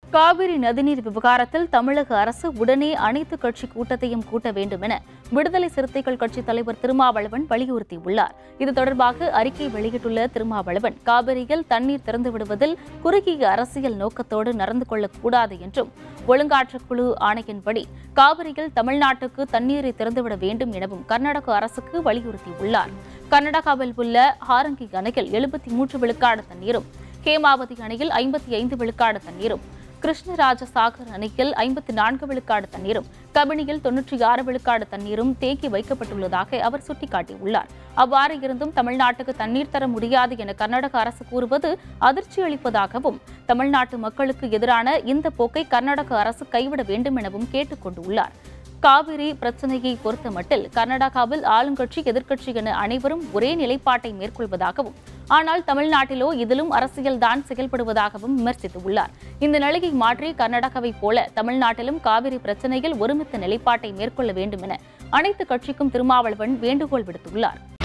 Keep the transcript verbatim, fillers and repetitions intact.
காவிரி நதிநீர் விவகாரத்தில் தமிழக அரசு உடனே அனைத்து கட்சி கூட்டத்தையும் கூட்ட வேண்டும் என விடுதலை சிறுத்தைகள் கட்சித் தலைவர் திருமாவளவன் வலியுறுத்தியுள்ளார். இது தொடர்பாக அறிக்கை வெளியிட்டுள்ள திருமாவளவன், காவிரியில் தண்ணீர் திறந்துவிடுவதில் குறுகிய அரசியல் நோக்கத்தோடு நடந்து கொள்ளக்கூடாது என்றும், ஒழுங்காற்றுக்குழு ஆணையின்படி காவிரியில் தமிழ்நாட்டுக்கு தண்ணீரை திறந்துவிட வேண்டும் எனவும் கர்நாடக அரசுக்கு வலியுறுத்தியுள்ளார். கர்நாடகாவில் உள்ள ஹாரங்கி அணையில் எழுபத்தி மூன்று விழுக்காடு தண்ணீரும், ஹேமாவதி அணையில் ஐம்பத்தி ஐந்து விழுக்காடு தண்ணீரும், கிருஷ்ணராஜசாகர் அணையில் ஐம்பத்தி நான்கு விழுக்காடு தண்ணீரும், கபினியில் தொன்னூற்றி ஆறு விழுக்காடு தண்ணீரும் தேக்கி வைக்கப்பட்டுள்ளதாக அவர் சுட்டிக்காட்டியுள்ளார். அவ்வாறு இருந்தும் தமிழ்நாட்டுக்கு தண்ணீர் தர முடியாது என கர்நாடக அரசு கூறுவது அதிர்ச்சி அளிப்பதாகவும், தமிழ்நாட்டு மக்களுக்கு எதிரான இந்த போக்கை கர்நாடக அரசு கைவிட வேண்டும் எனவும் கேட்டுக் கொண்டுள்ளார். காவிரி பிரச்சினையை பொறுத்தமட்டில் கர்நாடகாவில் ஆளுங்கட்சி எதிர்க்கட்சி என அனைவரும் ஒரே நிலைப்பாட்டை மேற்கொள்வதாகவும், ஆனால் தமிழ்நாட்டிலோ இதிலும் அரசியல்தான் செயல்படுவதாகவும் விமர்சித்துள்ளார். இந்த நிலையை மாற்றி கர்நாடகாவைப் போல தமிழ்நாட்டிலும் காவிரி பிரச்சினையில் ஒருமித்த நிலைப்பாட்டை மேற்கொள்ள வேண்டும் என அனைத்து கட்சிக்கும் திருமாவளவன் வேண்டுகோள் விடுத்துள்ளார்.